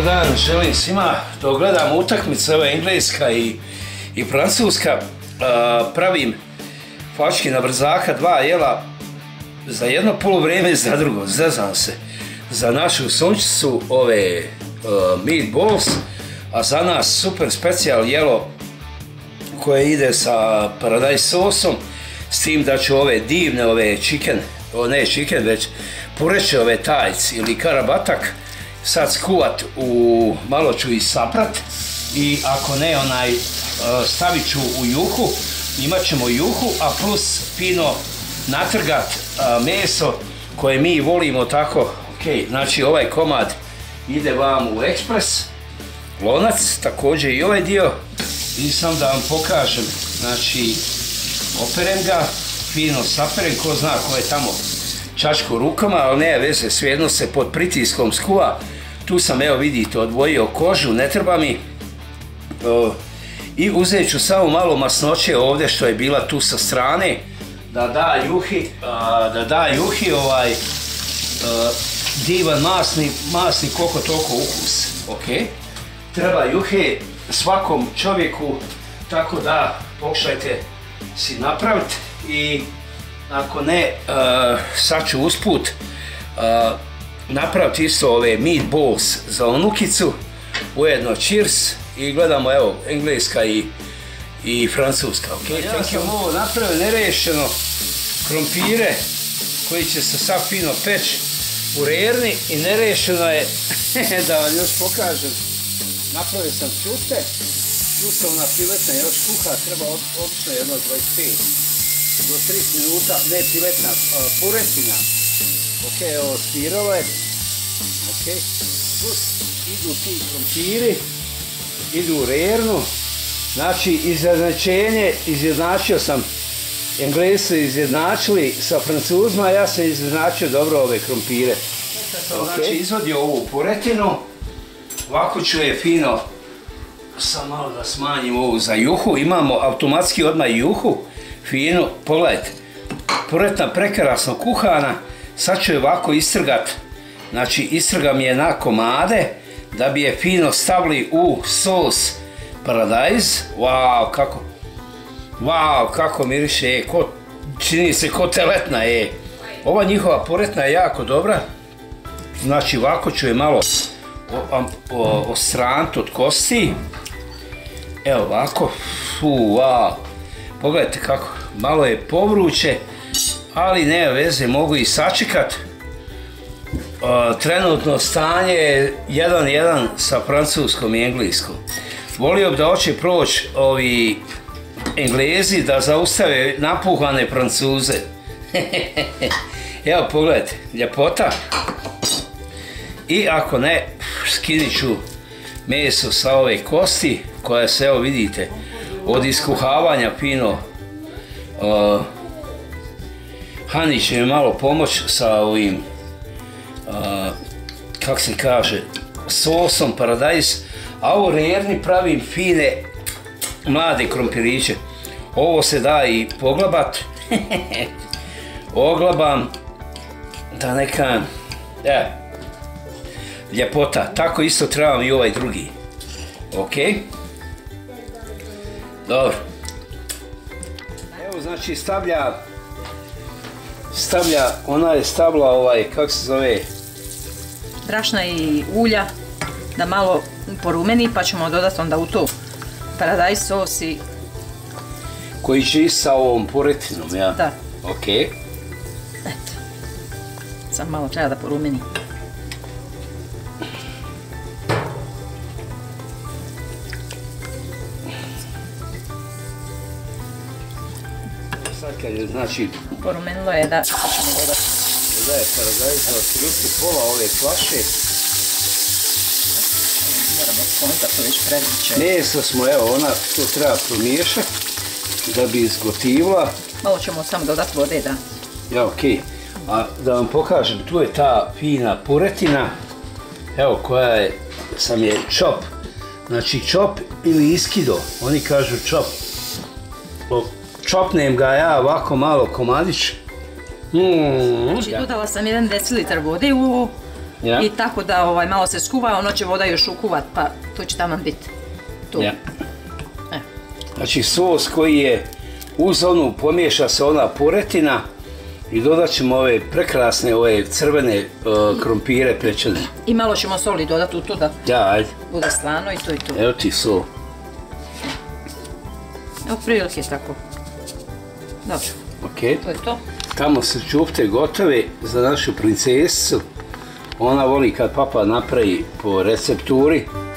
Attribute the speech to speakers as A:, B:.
A: dan želim svima da gledamo utakmice, ova engleska i francuska. Pravim fački na brzaka, dva jela za jedno polovreme i za drugo, zezam se. Za našu sunčicu ove meatballs, a za nas super specijal jelo koje ide sa paradajz sosom, s tim da ću ove divne, već pureće ove tajc ili karabatak sad skuvat, malo ću i saprat i ako ne stavit ću u juhu, imat ćemo juhu, a plus fino natrgat meso koje mi volimo tako. Znači ovaj komad ide vam u ekspres, lonac, također i ovaj dio, i sam da vam pokažem, znači operem ga, fino saperem, ko zna ko je tamo čačko rukama, ali ne veze, svejedno se pod pritiskom skuva. Tu sam, evo vidite, odvojio kožu, ne treba mi, i uzet ću samo malo masnoće ovdje što je bila tu sa strane, da da juhi divan masni koliko toliko ukus. Treba juhe svakom čovjeku, tako da pokušajte si napraviti. I ako ne, sad ću usput napraviti isto ove meatballs za unukicu, ujedno cheers, i gledamo, evo, engleska i francuska. Ja sam ovo napravio nerešeno, krompire koji će se sad fino peći u rerni, i nerešeno je, da vam još pokažem, napravio sam čuste, ona piletna još kuha, treba obično jedno 25 do 30 minuta, ne piletna, puretina. Evo sirove, plus idu ti krompiri, idu u rernu, znači izjednačio sam, Englezi su izjednačili sa Francuzima, ja sam izjednačio dobro ove krompire. Znači izvodio ovu puretinu, ovako ću je fino, sam malo da smanjim ovu za juhu, imamo automatski odmah juhu, fino, pogledajte, puretina prekrasno kuhana, sad ću je ovako istrgat, znači istrgam je na komade, da bi je fino stavili u sos paradajz. Wow, kako miriše, čini se ko teletna je. Ova njihova puretina je jako dobra, znači ovako ću je malo ostraniti od kosti, evo ovako, pogledajte kako, malo je povruće, ali nema veze, mogu i sačekat. Trenutno stanje je 1:1 sa francuskom i engleskom. Volio bi da hoće proći ovi Englezi da zaustave napuhane Francuze. Evo pogledajte, ljepota. I ako ne, skinit ću meso sa ove kosti koja se, evo vidite, od iskuhavanja fino. Hani će mi malo pomoći sa ovim, kako se kaže, sosom paradajz, a ovo rerni pravim fine mlade krompiriće. Ovo se da i poglabat, oglabam, da neka, ljepota, tako isto trebam i ovaj drugi. Dobro. Evo znači ona je stavila kako se zove,
B: brašna i ulja da malo porumeni, pa ćemo dodati onda u to paradajz sos i
A: koji će ići sa ovom puretinom, ja?
B: Da.
A: Eto.
B: Samo malo treba da porumeni.
A: Sad kad je, znači,
B: porumenilo je, da ćemo dodati.
A: Da je paradajz za otprilike pola ove flaše.
B: Moramo skloniti da to već predviće.
A: Meso smo, evo, ona to treba promiješati da bi izgotivila.
B: Malo ćemo samo dodati vode, da.
A: Ja, a da vam pokažem, tu je ta fina puretina, evo koja sam je čop, znači čop ili iskido, oni kažu čop. Čopnem ga ja ovako malo komadić.
B: Znači dodala sam 1 decilitar vode u ovo
A: Ja.
B: I tako da malo se skuva, ono će voda još ukuvat, pa to će taman biti. Tu.
A: Ja. Znači sos koji je uz onu pomiješa se ona puretina i dodat ćemo ove prekrasne crvene krompire pečene.
B: I malo ćemo soli dodati u to da
A: Ja, ajde.
B: bude slano i to i to.
A: Evo ti sol.
B: Evo prilike tako. Dobro,
A: Ok.
B: to je to.
A: Tamo su čufte gotove za našu princesicu. Ona voli kad papa napravi po recepturi.